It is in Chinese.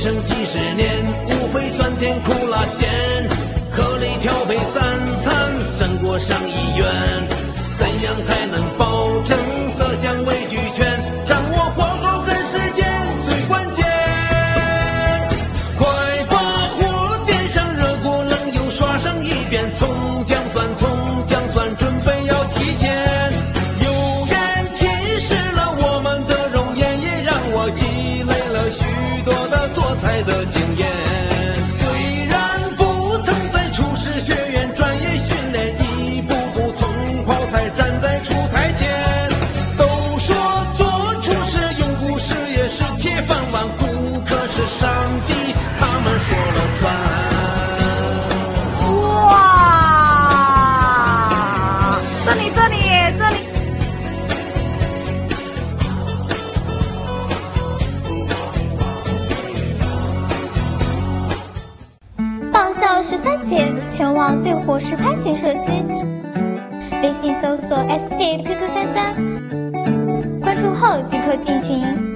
生几十年，无非酸甜苦辣咸，颗粒调配三餐，胜过上医院。怎样才能保证色香味俱全？掌握火候跟时间最关键。快把火点上，热锅冷油刷上一遍，葱姜蒜准备要提前。有人侵蚀了我们的容颜，也让我积累了许多的做菜的经验。虽然不曾在厨师学院专业训练，一步步从泡菜站在厨台前。都说做厨师永不失业是铁饭碗，顾客是上帝，他们说了算。 爆笑13节，全网最火实拍群社区，微信搜索 SJQQ33，关注后即可进群。